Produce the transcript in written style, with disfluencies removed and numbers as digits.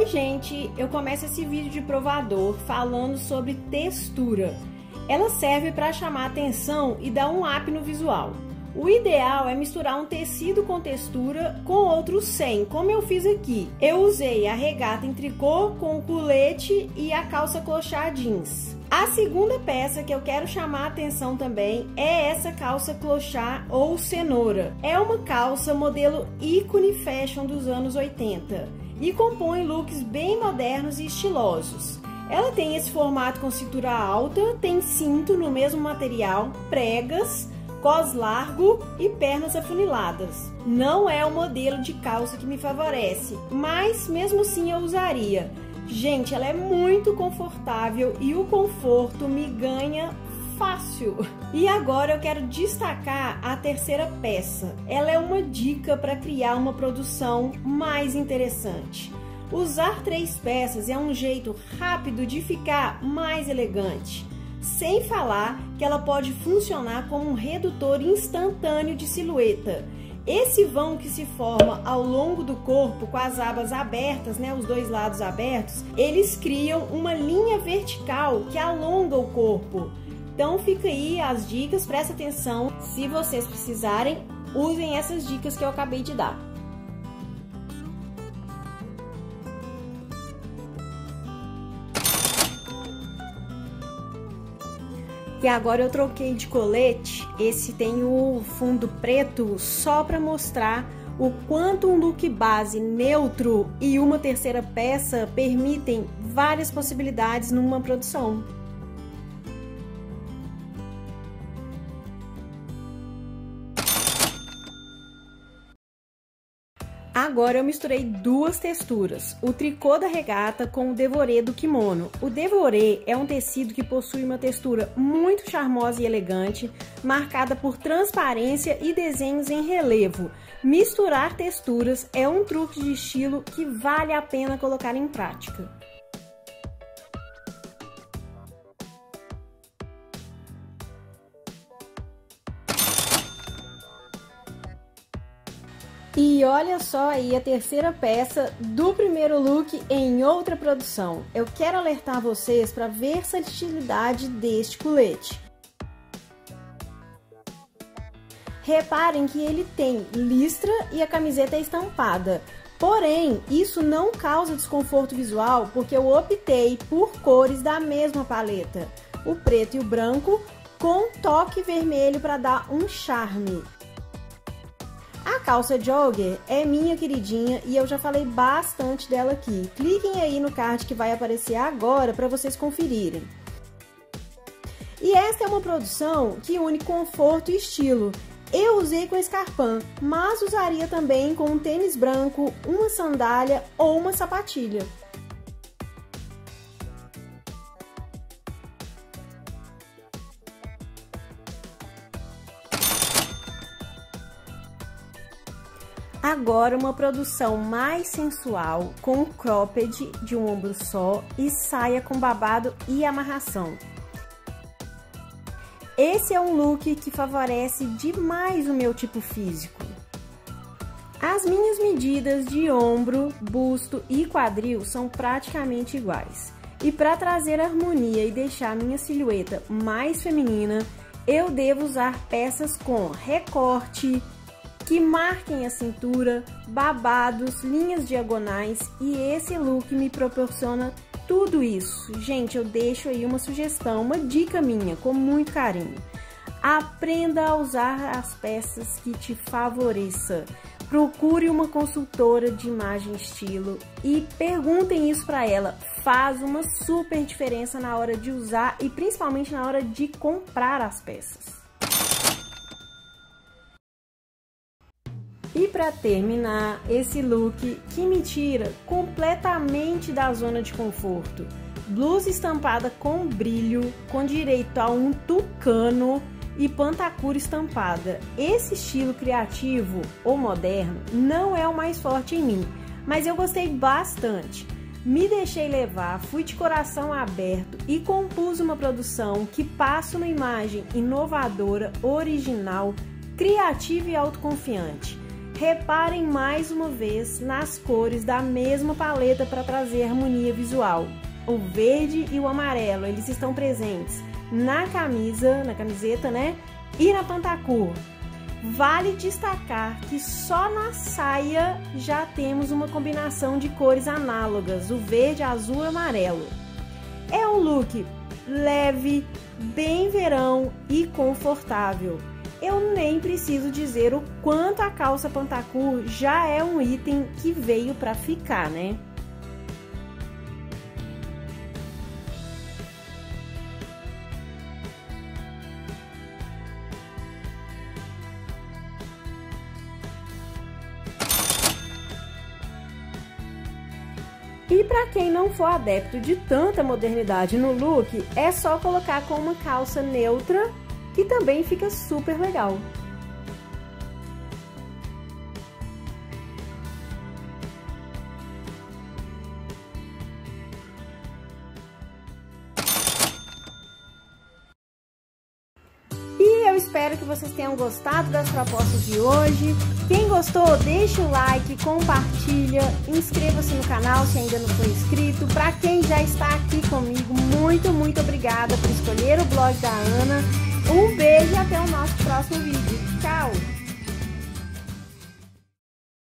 Oi gente, eu começo esse vídeo de provador falando sobre textura. Ela serve para chamar atenção e dar um up no visual. O ideal é misturar um tecido com textura com outro sem, como eu fiz aqui. Eu usei a regata em tricô com o colete e a calça clochard jeans. A segunda peça que eu quero chamar a atenção também é essa calça clochard ou cenoura. É uma calça modelo ícone fashion dos anos 80 e compõe looks bem modernos e estilosos. Ela tem esse formato com cintura alta, tem cinto no mesmo material, pregas, cos largo e pernas afuniladas. Não é o modelo de calça que me favorece, mas mesmo assim eu usaria. Gente, ela é muito confortável e o conforto me ganha fácil. E agora eu quero destacar a terceira peça. Ela é uma dica para criar uma produção mais interessante. Usar 3 peças é um jeito rápido de ficar mais elegante. Sem falar que ela pode funcionar como um redutor instantâneo de silhueta. Esse vão que se forma ao longo do corpo com as abas abertas, né, os dois lados abertos, eles criam uma linha vertical que alonga o corpo. Então fica aí as dicas, presta atenção, se vocês precisarem, usem essas dicas que eu acabei de dar. E agora eu troquei de colete, esse tem o fundo preto só para mostrar o quanto um look base neutro e uma terceira peça permitem várias possibilidades numa produção. Agora eu misturei 2 texturas, o tricô da regata com o devorê do kimono. O devorê é um tecido que possui uma textura muito charmosa e elegante, marcada por transparência e desenhos em relevo. Misturar texturas é um truque de estilo que vale a pena colocar em prática. E olha só aí a terceira peça do primeiro look em outra produção. Eu quero alertar vocês para a versatilidade deste colete. Reparem que ele tem listra e a camiseta é estampada. Porém, isso não causa desconforto visual porque eu optei por cores da mesma paleta. O preto e o branco com toque vermelho para dar um charme. A calça jogger é minha queridinha e eu já falei bastante dela aqui. Cliquem aí no card que vai aparecer agora para vocês conferirem. E esta é uma produção que une conforto e estilo. Eu usei com escarpão, mas usaria também com um tênis branco, uma sandália ou uma sapatilha. Agora uma produção mais sensual, com cropped de um ombro só e saia com babado e amarração. Esse é um look que favorece demais o meu tipo físico. As minhas medidas de ombro, busto e quadril são praticamente iguais. E para trazer harmonia e deixar a minha silhueta mais feminina, eu devo usar peças com recorte, que marquem a cintura, babados, linhas diagonais e esse look me proporciona tudo isso. Gente, eu deixo aí uma sugestão, uma dica minha, com muito carinho. Aprenda a usar as peças que te favoreça. Procure uma consultora de imagem e estilo e perguntem isso para ela. Faz uma super diferença na hora de usar e principalmente na hora de comprar as peças. E para terminar, esse look que me tira completamente da zona de conforto. Blusa estampada com brilho, com direito a um tucano e pantacura estampada. Esse estilo criativo ou moderno não é o mais forte em mim, mas eu gostei bastante. Me deixei levar, fui de coração aberto e compus uma produção que passa uma imagem inovadora, original, criativa e autoconfiante. Reparem mais uma vez nas cores da mesma paleta para trazer harmonia visual. O verde e o amarelo, eles estão presentes na camiseta, né? E na pantacur. Vale destacar que só na saia já temos uma combinação de cores análogas, o verde, azul e amarelo. É um look leve, bem verão e confortável. Eu nem preciso dizer o quanto a calça pantacur já é um item que veio para ficar, né? E para quem não for adepto de tanta modernidade no look, é só colocar com uma calça neutra, que também fica super legal. Eu espero que vocês tenham gostado das propostas de hoje. Quem gostou, deixa o like, compartilha, inscreva-se no canal se ainda não for inscrito. Para quem já está aqui comigo, muito obrigada por escolher o blog da Ana. Um beijo e até o nosso próximo vídeo. Tchau!